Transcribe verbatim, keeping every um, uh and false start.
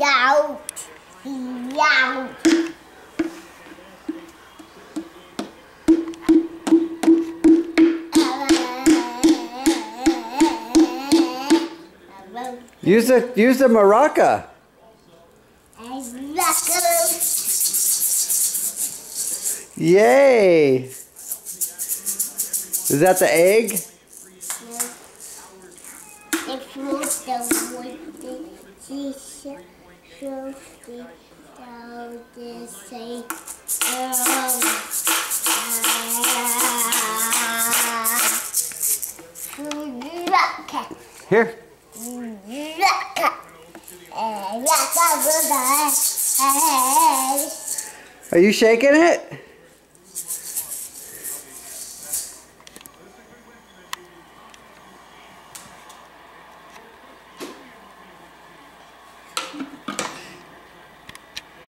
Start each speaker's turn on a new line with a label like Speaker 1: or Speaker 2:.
Speaker 1: Out. Out.
Speaker 2: Use the use the maraca. Yay! Is that the egg? Here. Are you shaking it?